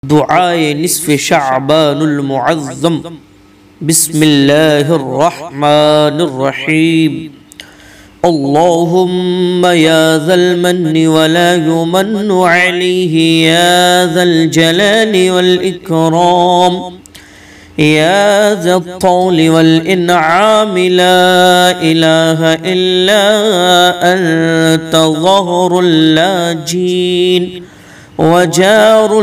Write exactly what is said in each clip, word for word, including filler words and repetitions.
دعاء نصف شعبان المعظم. بسم الله الرحمن الرحيم. اللهم يا ذا المن ولا يمن عليه يا ذا الجلال والإكرام يا ذا الطول والإنعام لا إله إلا أنت ظهر اللاجين وجار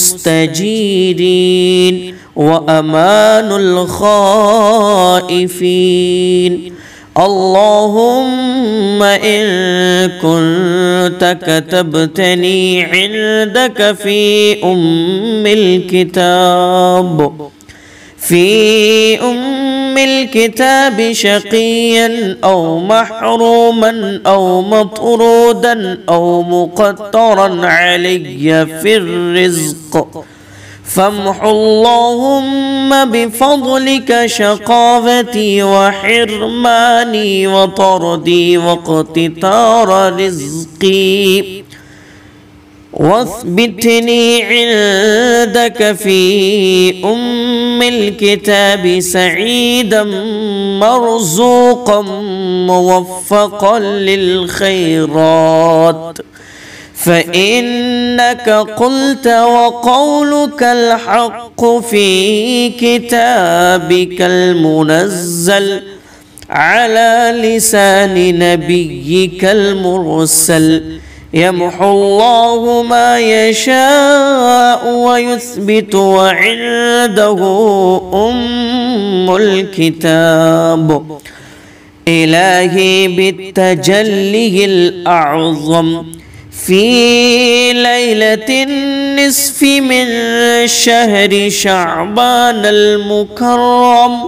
المستجيرين وأمان الخائفين. اللهم إن كنت كتبتني عندك في أم الكتاب في أم الكتاب شقيا أو محروما أو مطرودا أو مقترا علي في الرزق فامح اللهم بفضلك شقاوتي وحرماني وطردي واقتطار رزقي واثبتني عندك في أم الكتاب سعيدا مرزوقا موفقا للخيرات فإنك قلت وقولك الحق في كتابك المنزل على لسان نبيك المرسل يمحو الله ما يشاء ويثبت وعنده أم الكتاب. إلهي بالتجلي الأعظم في ليلة النصف من شهر شعبان المكرم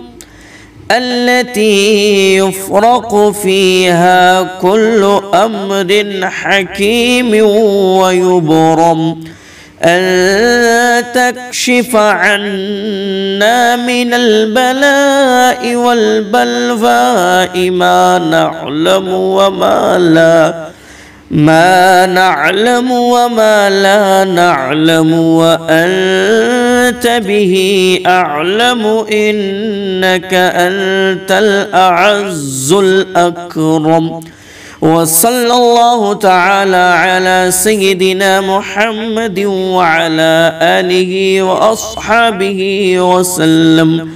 التي يفرق فيها كل أمر حكيم ويبرم أن تكشف عنا من البلاء والبلواء ما نعلم وما لا ما نعلم وما لا نعلم وأنت به أعلم إنك أنت الأعز الأكرم. وصلى الله تعالى على سيدنا محمد وعلى آله وأصحابه وسلم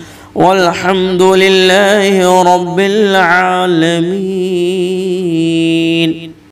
والحمد لله رب العالمين.